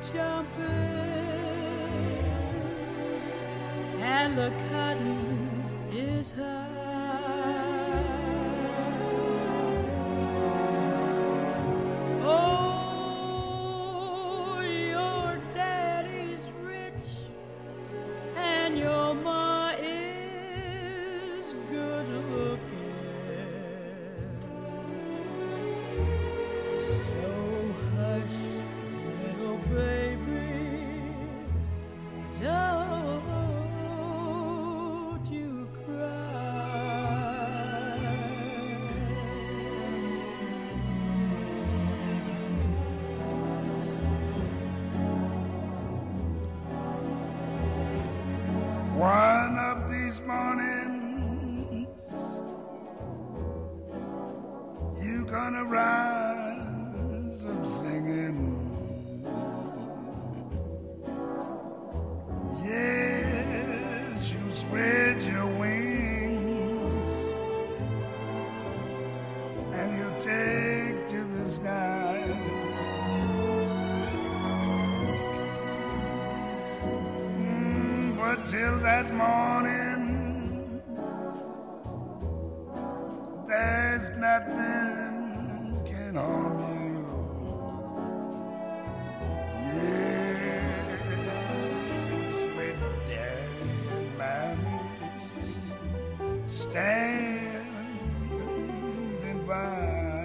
jumping and the cotton is high. Oh, your daddy's rich and your ma is good looking. So hush, little baby, don't you cry. One of these mornings, you gonna rise up singing. Yes, you spread your wings and you take to the sky. But till that morning, there's nothing can harm you. Yes, with Daddy and Mommy standing by.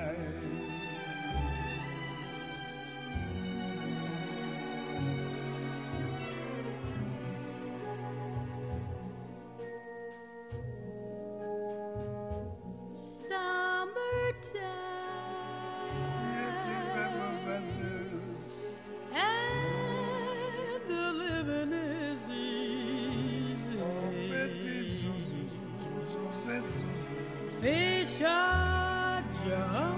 And the living is easy. Fish are jumping.